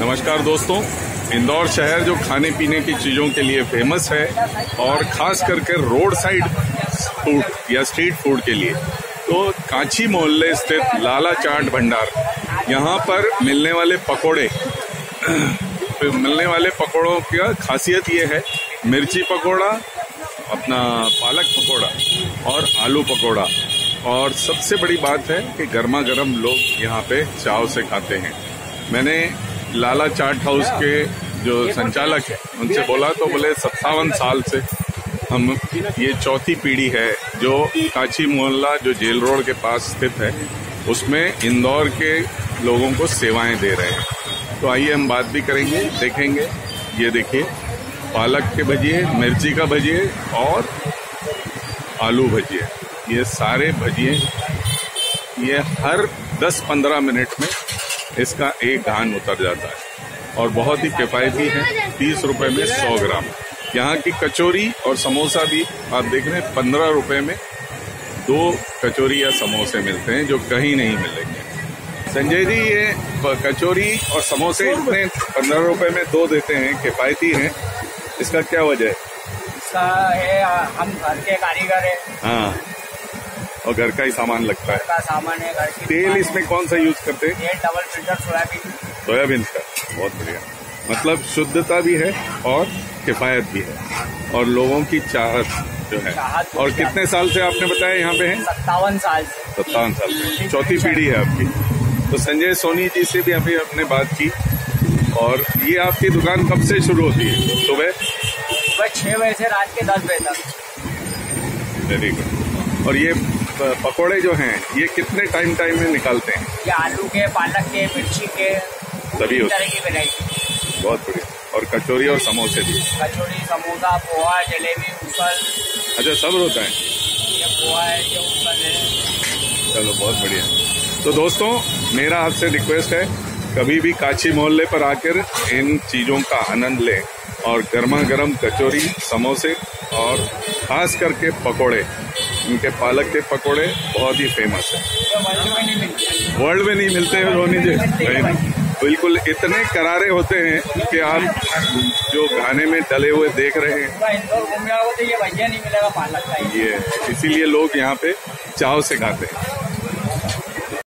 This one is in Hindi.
नमस्कार दोस्तों, इंदौर शहर जो खाने पीने की चीज़ों के लिए फेमस है और ख़ास करके रोड साइड फूड या स्ट्रीट फूड के लिए, तो कांची मोहल्ले स्थित लाला चाट भंडार, यहाँ पर मिलने वाले पकोड़ों की खासियत ये है, मिर्ची पकोड़ा, अपना पालक पकोड़ा और आलू पकोड़ा, और सबसे बड़ी बात है कि गर्मा गर्म लोग यहाँ पे चाव से खाते हैं। मैंने लाला चाट हाउस के जो संचालक है उनसे बोला तो बोले 57 साल से हम, ये चौथी पीढ़ी है जो कांची मोहल्ला जो जेल रोड के पास स्थित है उसमें इंदौर के लोगों को सेवाएं दे रहे हैं। तो आइए हम बात भी करेंगे, देखेंगे। ये देखिए, पालक के भजिए, मिर्ची का भजिए और आलू भजिए, ये सारे भजिए, ये हर 10-15 मिनट में इसका एक घान उतर जाता है और बहुत ही किफ़ायती है। 30 रुपए में 100 ग्राम। यहाँ की कचौरी और समोसा भी आप देख रहे हैं, 15 रुपए में 2 कचौरी या समोसे मिलते हैं जो कहीं नहीं मिलेंगे। संजय जी, ये कचौरी और समोसे इतने 15 रुपए में 2 देते हैं, किफ़ायती हैं, इसका क्या वजह है? इसका है हम घर के कारीगर है। हाँ, और घर का ही सामान लगता है। घर का सामान है, घर की। तेल इसमें कौन सा यूज करते हैं? ये डबल फिल्टर सोयाबीन का। बहुत बढ़िया, मतलब शुद्धता भी है और किफायत भी है और लोगों की चाहत जो है। और कितने साल से आपने बताया यहाँ पे हैं? 57 साल। 57 साल से, चौथी पीढ़ी है आपकी। तो संजय सोनी जी से भी अभी हमने बात की। और ये आपकी दुकान कब से शुरू होती है? सुबह 6 बजे से रात के 10 बजे तक। Very good. और ये पकोड़े जो हैं ये कितने टाइम में निकालते हैं? ये आलू के, पालक के, मिर्ची के, सभी तरह की वैरायटी। बहुत बढ़िया। और कचौरी और समोसे भी? कचौरी, समोसा, पोहा, जलेबी, उसल। अच्छा, सब होता है? ये पोहा है, ये उसल है। चलो, बहुत बढ़िया। तो दोस्तों, मेरा आपसे रिक्वेस्ट है, कभी भी कांची मोहल्ले पर आकर इन चीज़ों का आनंद लें और गर्मा गर्म कचौरी, समोसे और खास करके पकोड़े, इनके पालक के पकोड़े बहुत ही फेमस है। वर्ल्ड में नहीं मिलते हैं रोनी जी, बिल्कुल इतने करारे होते हैं कि आप जो खाने में डले हुए देख रहे हैं, इंदौर घूम जाओगे तो ये भैया नहीं मिलेगा पालक का। ये इसीलिए लोग यहाँ पे चाव से खाते हैं।